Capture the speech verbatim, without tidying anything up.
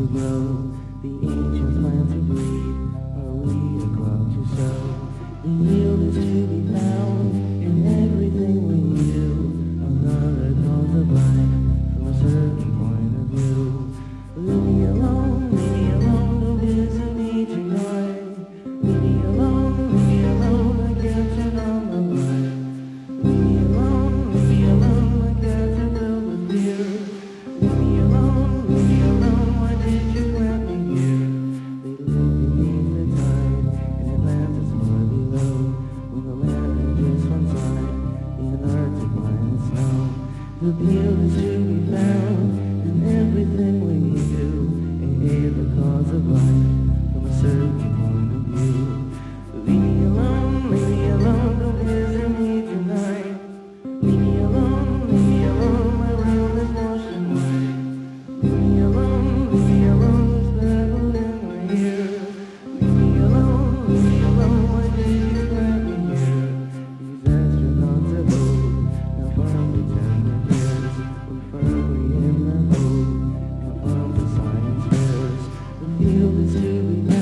grow, the ancients plan to breed. Are we a cloud to sow? The yield is to be found in everything we do. Another cause of life from a certain point of view. Leave me alone, leave me alone, don't visit me tonight. Leave me alone, leave me alone, I can't turn on the light. Leave me alone, leave me alone, I can't filled with fear. Leave me alone, leave me alone, why did you plant me here? They live beneath the tide, in Atlantis far below. When the land is just one side, the Antarctic line is snow. The field is to be found in everything we do. A the cause of life from a certain point of view. Leave me alone, leave me alone, don't visit me tonight. Leave me alone, leave me alone, my room is washed and white. Leave me alone, leave me alone, there's battle in my ear. Leave me alone, leave me alone, why did you plant me here? These astronauts of old, now firmly tender years, we're firmly in the hold, now firm to science fairs. The field is to be